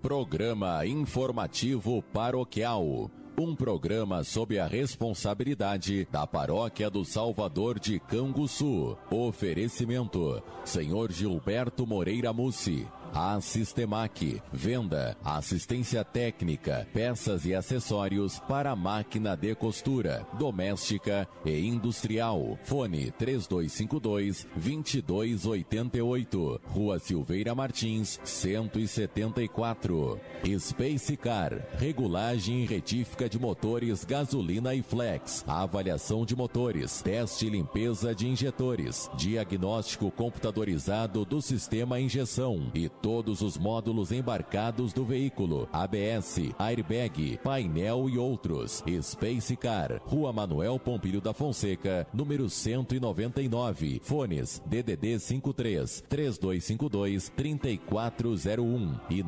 Programa Informativo Paroquial. Um programa sob a responsabilidade da Paróquia do Salvador de Canguçu. Oferecimento: Senhor Gilberto Moreira Mussi. A Sistemac, venda, assistência técnica, peças e acessórios para máquina de costura, doméstica e industrial. Fone 3252-2288, Rua Silveira Martins, 174. Space Car, regulagem e retífica de motores gasolina e flex, avaliação de motores, teste e limpeza de injetores, diagnóstico computadorizado do sistema injeção e todos os módulos embarcados do veículo, ABS, airbag, painel e outros. Space Car, Rua Manuel Pompilho da Fonseca, número 199. Fones DDD 53-3252-3401 e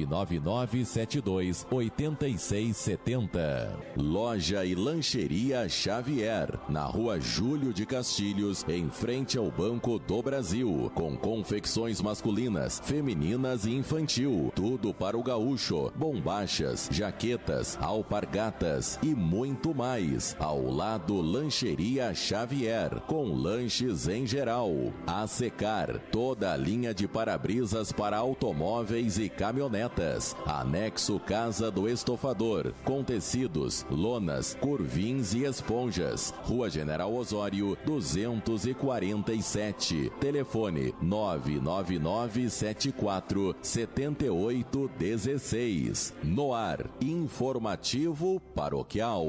99972-8670. Loja e Lancheria Xavier, na Rua Júlio de Castilhos, em frente ao Banco do Brasil, com confecções masculinas, femininas e infantil, tudo para o gaúcho, bombachas, jaquetas, alpargatas e muito mais. Ao lado, Lancheria Xavier, com lanches em geral. A Secar, toda a linha de para-brisas para automóveis e caminhonetas. Anexo Casa do Estofador, com tecidos, lonas, curvins e esponjas. Rua General Osório, 247. Telefone 999747816. No ar, Informativo Paroquial.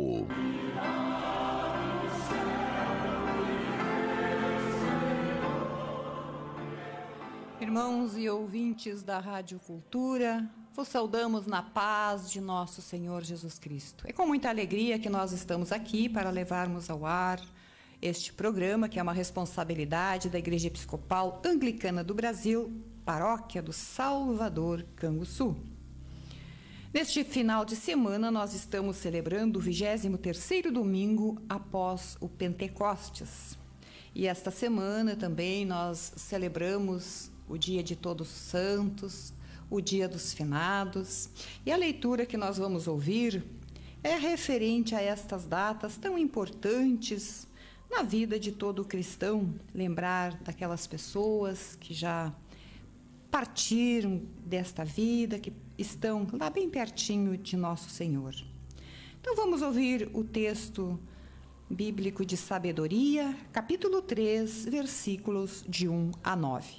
Irmãos e ouvintes da Rádio Cultura, vos saudamos na paz de nosso Senhor Jesus Cristo. É com muita alegria que nós estamos aqui para levarmos ao ar este programa, que é uma responsabilidade da Igreja Episcopal Anglicana do Brasil, Paróquia do Salvador, Canguçu. Neste final de semana, nós estamos celebrando o 23º domingo após o Pentecostes. E esta semana também nós celebramos o dia de Todos os Santos, o dia dos finados. E a leitura que nós vamos ouvir é referente a estas datas tão importantes na vida de todo cristão. Lembrar daquelas pessoas que já partiram desta vida, que estão lá bem pertinho de nosso Senhor. Então vamos ouvir o texto bíblico de Sabedoria, capítulo 3, versículos de 1 a 9.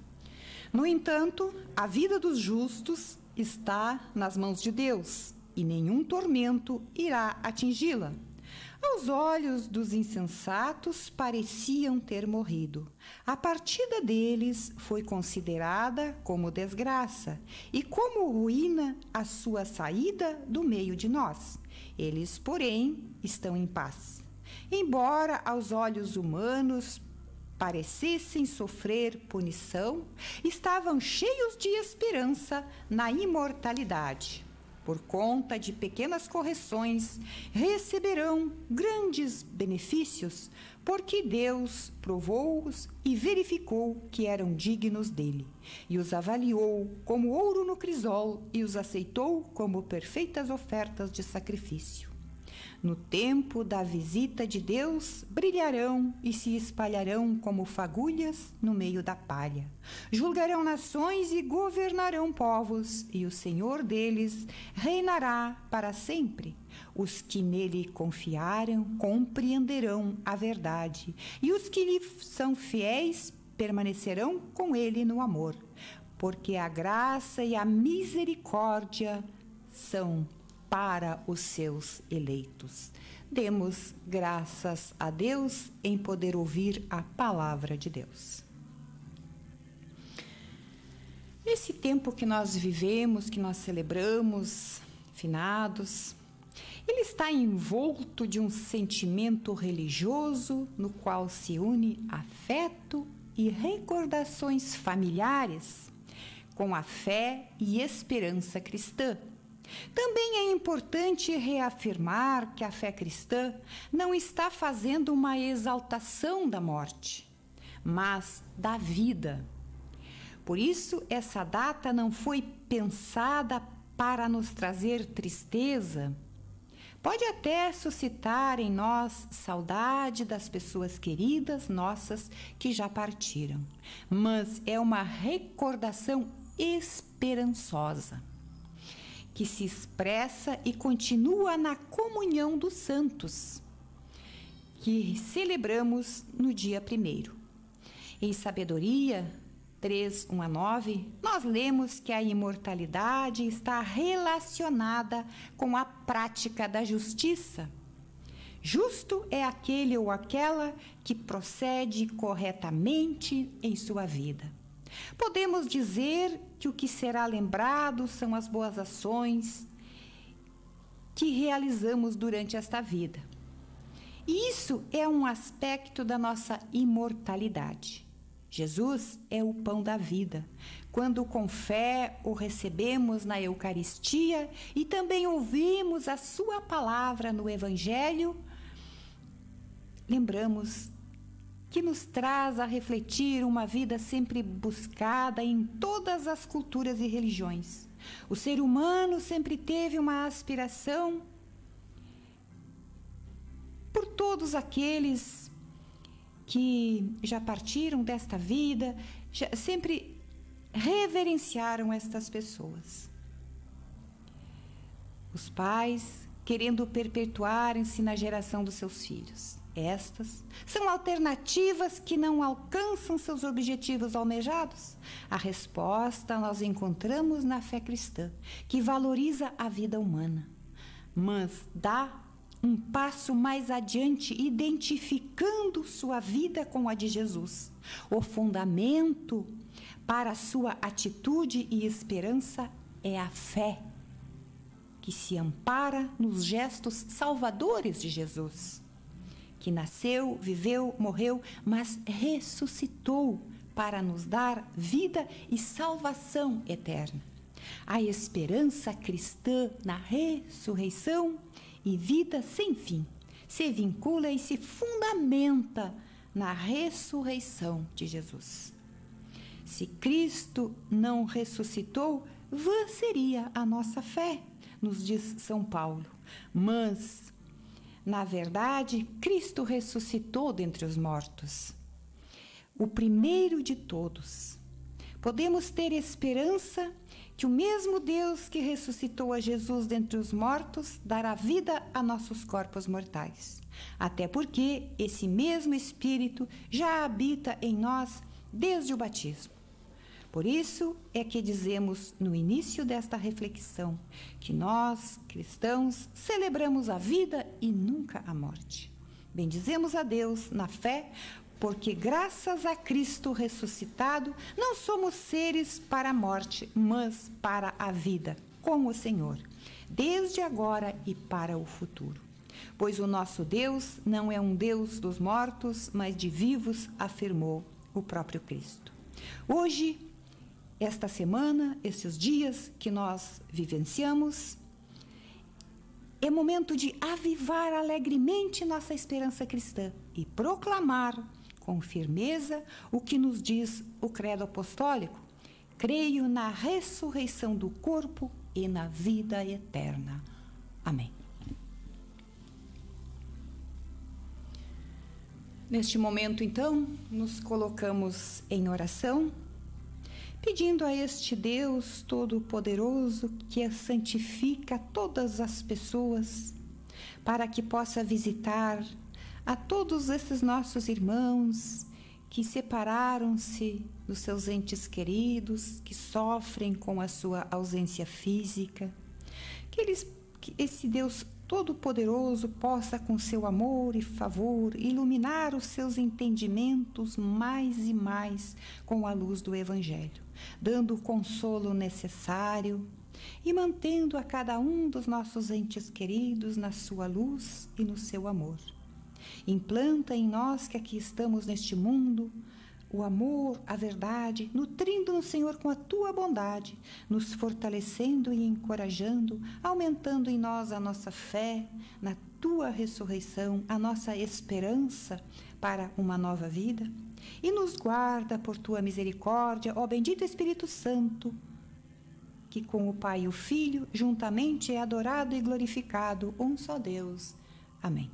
No entanto, a vida dos justos está nas mãos de Deus, e nenhum tormento irá atingi-la. Aos olhos dos insensatos pareciam ter morrido. A partida deles foi considerada como desgraça, e como ruína a sua saída do meio de nós. Eles, porém, estão em paz. Embora aos olhos humanos parecessem sofrer punição, estavam cheios de esperança na imortalidade. Por conta de pequenas correções, receberão grandes benefícios, porque Deus provou-os e verificou que eram dignos dele, e os avaliou como ouro no crisol e os aceitou como perfeitas ofertas de sacrifício. No tempo da visita de Deus, brilharão e se espalharão como fagulhas no meio da palha. Julgarão nações e governarão povos, e o Senhor deles reinará para sempre. Os que nele confiaram compreenderão a verdade, e os que lhe são fiéis permanecerão com ele no amor, porque a graça e a misericórdia são para os seus eleitos. Demos graças a Deus em poder ouvir a palavra de Deus. Nesse tempo que nós vivemos, que nós celebramos, finados, ele está envolto de um sentimento religioso no qual se une afeto e recordações familiares com a fé e esperança cristã. Também é importante reafirmar que a fé cristã não está fazendo uma exaltação da morte, mas da vida. Por isso, essa data não foi pensada para nos trazer tristeza, pode até suscitar em nós saudade das pessoas queridas nossas que já partiram, mas é uma recordação esperançosa, que se expressa e continua na comunhão dos santos, que celebramos no dia 1º. Em Sabedoria 3, 1 a 9, nós lemos que a imortalidade está relacionada com a prática da justiça. Justo é aquele ou aquela que procede corretamente em sua vida. Podemos dizer que o que será lembrado são as boas ações que realizamos durante esta vida. E isso é um aspecto da nossa imortalidade. Jesus é o pão da vida. Quando com fé o recebemos na Eucaristia e também ouvimos a sua palavra no Evangelho, lembramos que nos traz a refletir uma vida sempre buscada em todas as culturas e religiões. O ser humano sempre teve uma aspiração por todos aqueles que já partiram desta vida, sempre reverenciaram estas pessoas. Os pais querendo perpetuarem-se na geração dos seus filhos. Estas são alternativas que não alcançam seus objetivos almejados? A resposta nós encontramos na fé cristã, que valoriza a vida humana, mas dá um passo mais adiante, identificando sua vida com a de Jesus. O fundamento para a sua atitude e esperança é a fé, que se ampara nos gestos salvadores de Jesus, que nasceu, viveu, morreu, mas ressuscitou para nos dar vida e salvação eterna. A esperança cristã na ressurreição e vida sem fim se vincula e se fundamenta na ressurreição de Jesus. Se Cristo não ressuscitou, vã seria a nossa fé, nos diz São Paulo. Mas, na verdade, Cristo ressuscitou dentre os mortos, o primeiro de todos. Podemos ter esperança que o mesmo Deus que ressuscitou a Jesus dentre os mortos dará vida a nossos corpos mortais. Até porque esse mesmo Espírito já habita em nós desde o batismo. Por isso é que dizemos no início desta reflexão que nós, cristãos, celebramos a vida e nunca a morte. Bendizemos a Deus na fé, porque graças a Cristo ressuscitado, não somos seres para a morte, mas para a vida, com o Senhor, desde agora e para o futuro. Pois o nosso Deus não é um Deus dos mortos, mas de vivos, afirmou o próprio Cristo. Hoje, esta semana, esses dias que nós vivenciamos, é momento de avivar alegremente nossa esperança cristã e proclamar com firmeza o que nos diz o credo apostólico: creio na ressurreição do corpo e na vida eterna. Amém. Neste momento, então, nos colocamos em oração, pedindo a este Deus Todo-Poderoso que santifica todas as pessoas, para que possa visitar a todos esses nossos irmãos que separaram-se dos seus entes queridos, que sofrem com a sua ausência física, que esse Deus Todo-Poderoso possa, com seu amor e favor, iluminar os seus entendimentos mais e mais com a luz do Evangelho, dando o consolo necessário e mantendo a cada um dos nossos entes queridos na sua luz e no seu amor. Implanta em nós que aqui estamos neste mundo o amor, a verdade, nutrindo no Senhor com a tua bondade, nos fortalecendo e encorajando, aumentando em nós a nossa fé na tua ressurreição, a nossa esperança para uma nova vida. E nos guarda por tua misericórdia, ó bendito Espírito Santo, que com o Pai e o Filho, juntamente é adorado e glorificado, um só Deus. Amém.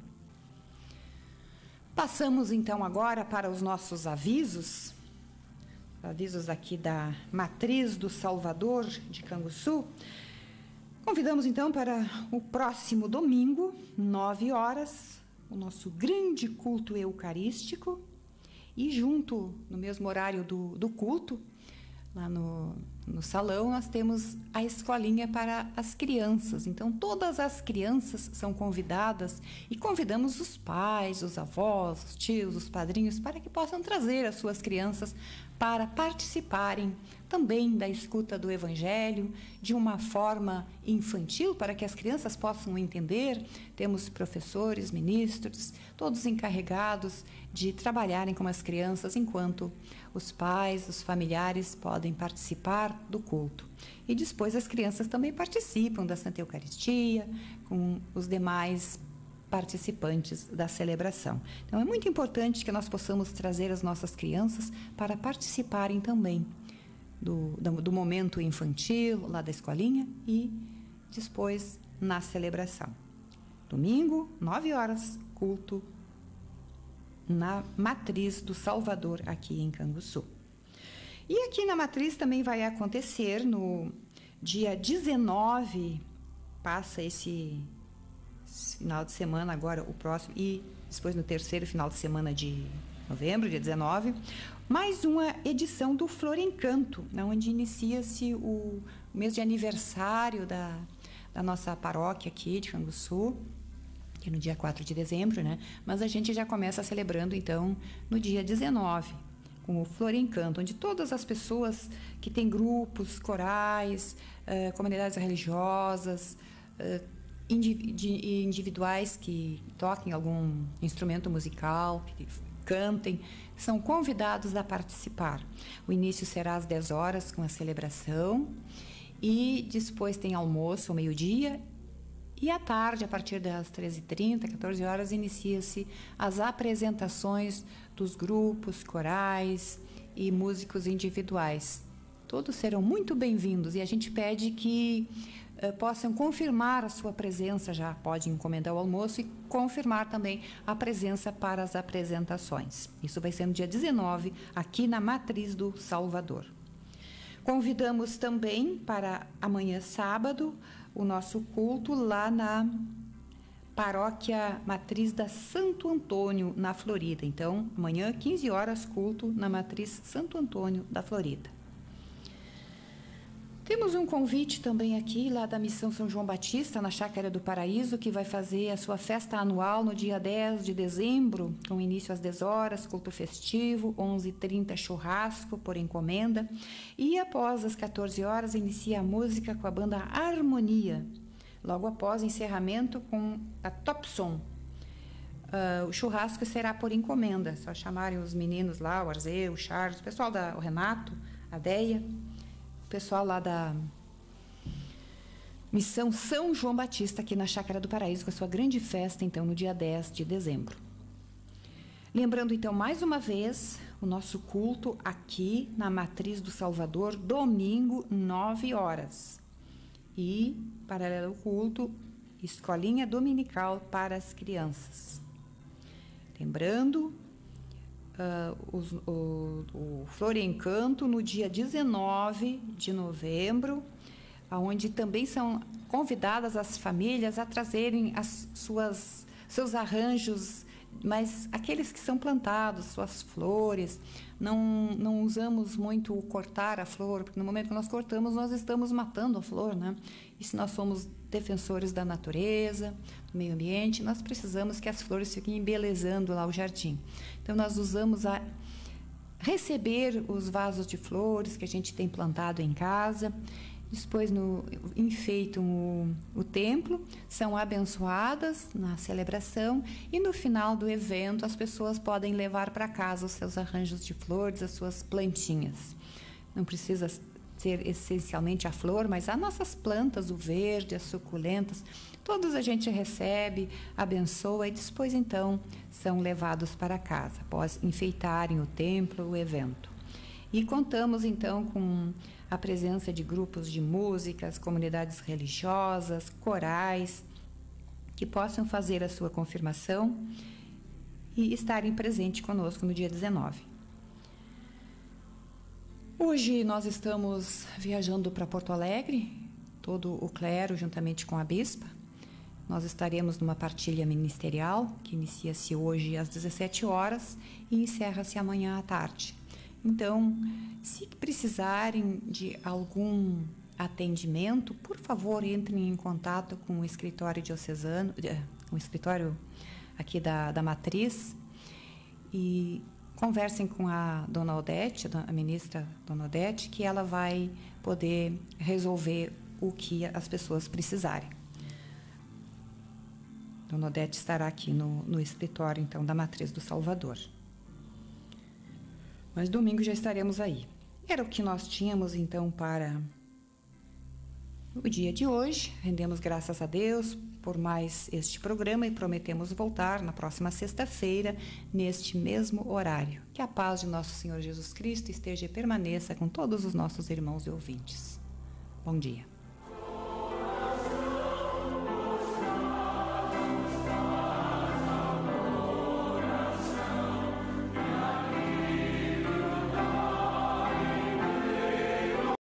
Passamos então agora para os nossos avisos aqui da Matriz do Salvador de Canguçu. Convidamos então para o próximo domingo, 9 horas, o nosso grande culto eucarístico, e junto, no mesmo horário do culto, lá no salão, nós temos a escolinha para as crianças. Então, todas as crianças são convidadas e convidamos os pais, os avós, os tios, os padrinhos, para que possam trazer as suas crianças para participarem também da escuta do Evangelho de uma forma infantil, para que as crianças possam entender. Temos professores, ministros, todos encarregados de trabalharem com as crianças enquanto os pais, os familiares podem participar do culto. E depois as crianças também participam da Santa Eucaristia com os demais participantes da celebração. Então é muito importante que nós possamos trazer as nossas crianças para participarem também do momento infantil, lá da escolinha, e depois na celebração. Domingo, 9 horas, culto na Matriz do Salvador, aqui em Canguçu. E aqui na Matriz também vai acontecer no dia 19, passa esse final de semana agora, o próximo, e depois no terceiro final de semana de novembro, dia 19, mais uma edição do Flor Encanto, onde inicia-se o mês de aniversário da nossa paróquia aqui de Canguçu, que é no dia 4 de dezembro, né? Mas a gente já começa celebrando, então, no dia 19, com o Flor Encanto, onde todas as pessoas que têm grupos, corais, comunidades religiosas, individuais que toquem algum instrumento musical, que cantem, são convidados a participar. O início será às 10 horas com a celebração, e depois tem almoço ao meio-dia, e à tarde, a partir das 13h30, 14 horas, inicia-se as apresentações dos grupos, corais e músicos individuais. Todos serão muito bem-vindos, e a gente pede que possam confirmar a sua presença, já pode encomendar o almoço e confirmar também a presença para as apresentações. Isso vai ser no dia 19, aqui na Matriz do Salvador. Convidamos também para amanhã, sábado, o nosso culto lá na Paróquia Matriz da Santo Antônio, na Florida. Então, amanhã, 15 horas, culto na Matriz Santo Antônio da Florida. Temos um convite também aqui, lá da Missão São João Batista, na Chácara do Paraíso, que vai fazer a sua festa anual no dia 10 de dezembro, com início às 10 horas, culto festivo, 11h30, churrasco por encomenda, e após as 14 horas inicia a música com a banda Harmonia, logo após o encerramento com a Top Som. O churrasco será por encomenda, só chamarem os meninos lá, o Arzeu, o Charles, o pessoal o Renato, a Deia, pessoal lá da Missão São João Batista, aqui na Chácara do Paraíso, com a sua grande festa, então, no dia 10 de dezembro. Lembrando, então, mais uma vez, o nosso culto aqui na Matriz do Salvador, domingo, 9 horas. E, paralelo ao culto, escolinha dominical para as crianças. Lembrando, o Flor Encanto no dia 19 de novembro, onde também são convidadas as famílias a trazerem seus arranjos, mas aqueles que são plantados, suas flores. Não usamos muito o cortar a flor, porque no momento que nós cortamos, nós estamos matando a flor, né? E se nós somos defensores da natureza, do meio ambiente, nós precisamos que as flores fiquem embelezando lá o jardim. Então, nós usamos a receber os vasos de flores que a gente tem plantado em casa, depois enfeitam o templo, são abençoadas na celebração, e no final do evento as pessoas podem levar para casa os seus arranjos de flores, as suas plantinhas. Não precisa ser essencialmente a flor, mas as nossas plantas, o verde, as suculentas, todos a gente recebe, abençoa, e depois então são levados para casa, após enfeitarem o templo, o evento. E contamos então com a presença de grupos de músicas, comunidades religiosas, corais, que possam fazer a sua confirmação e estarem presentes conosco no dia 19. Hoje nós estamos viajando para Porto Alegre, todo o clero juntamente com a bispa. Nós estaremos numa partilha ministerial que inicia-se hoje às 17 horas e encerra-se amanhã à tarde. Então, se precisarem de algum atendimento, por favor, entrem em contato com o escritório diocesano, o escritório aqui da Matriz, e conversem com a Dona Odete, a ministra Dona Odete, que ela vai poder resolver o que as pessoas precisarem. Dona Odete estará aqui no escritório, então, da Matriz do Salvador. Mas domingo já estaremos aí. Era o que nós tínhamos, então, para o dia de hoje. Rendemos graças a Deus por mais este programa e prometemos voltar na próxima sexta-feira, neste mesmo horário. Que a paz de nosso Senhor Jesus Cristo esteja e permaneça com todos os nossos irmãos e ouvintes. Bom dia.